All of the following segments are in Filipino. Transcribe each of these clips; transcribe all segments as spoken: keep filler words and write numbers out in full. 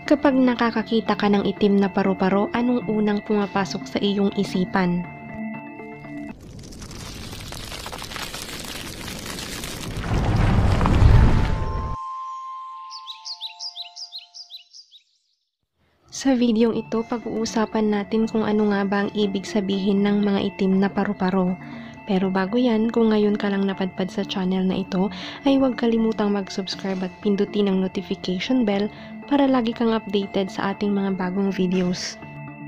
Kapag nakakakita ka ng itim na paru-paro, anong unang pumapasok sa iyong isipan? Sa videong ito, pag-uusapan natin kung ano nga ba ang ibig sabihin ng mga itim na paru-paro. Pero bago yan, kung ngayon ka lang napadpad sa channel na ito, ay huwag kalimutang mag-subscribe at pindutin ang notification bell para lagi kang updated sa ating mga bagong videos.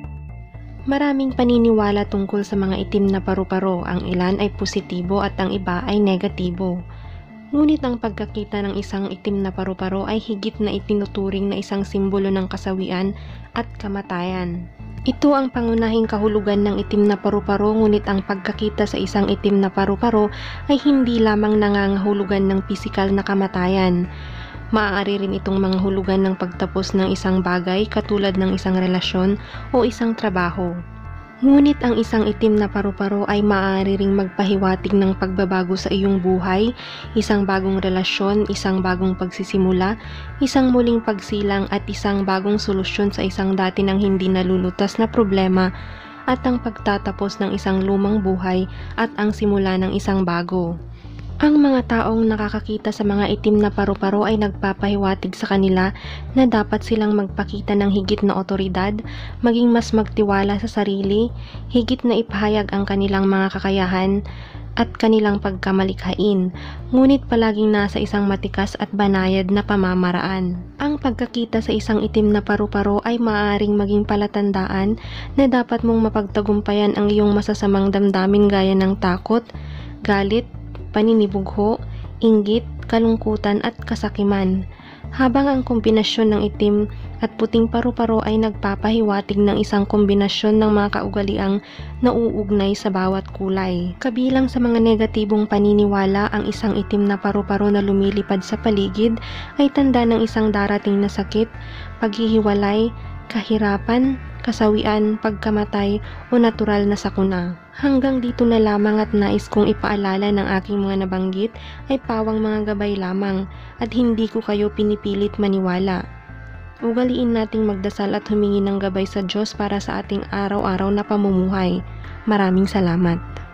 Maraming paniniwala tungkol sa mga itim na paru-paro, ang ilan ay positibo at ang iba ay negatibo. Ngunit ang pagkakita ng isang itim na paru-paro ay higit na itinuturing na isang simbolo ng kasawian at kamatayan. Ito ang pangunahing kahulugan ng itim na paru-paro, ngunit ang pagkakita sa isang itim na paru-paro ay hindi lamang nangangahulugan ng pisikal na kamatayan. Maaari rin itong mga hulugan ng pagtapos ng isang bagay katulad ng isang relasyon o isang trabaho. Ngunit ang isang itim na paru-paro ay maaari ring magpahiwatig ng pagbabago sa iyong buhay, isang bagong relasyon, isang bagong pagsisimula, isang muling pagsilang at isang bagong solusyon sa isang dati nang hindi nalulutas na problema, at ang pagtatapos ng isang lumang buhay at ang simula ng isang bago. Ang mga taong nakakakita sa mga itim na paru-paro ay nagpapahiwatig sa kanila na dapat silang magpakita ng higit na otoridad, maging mas magtiwala sa sarili, higit na ipahayag ang kanilang mga kakayahan at kanilang pagkamalikhain, ngunit palaging nasa isang matikas at banayad na pamamaraan. Ang pagkakita sa isang itim na paru-paro ay maaaring maging palatandaan na dapat mong mapagtagumpayan ang iyong masasamang damdamin gaya ng takot, galit, paninibugho, inggit, kalungkutan at kasakiman, habang ang kombinasyon ng itim at puting paru-paro ay nagpapahiwatig ng isang kombinasyon ng mga kaugaliang nauugnay sa bawat kulay. Kabilang sa mga negatibong paniniwala, ang isang itim na paru-paro na lumilipad sa paligid ay tanda ng isang darating na sakit, paghihiwalay, kahirapan, kasawian, pagkamatay o natural na sakuna. Hanggang dito na lamang at nais kong ipaalala ng aking mga nabanggit ay pawang mga gabay lamang at hindi ko kayo pinipilit maniwala. Ugaliin nating magdasal at humingi ng gabay sa Diyos para sa ating araw-araw na pamumuhay. Maraming salamat.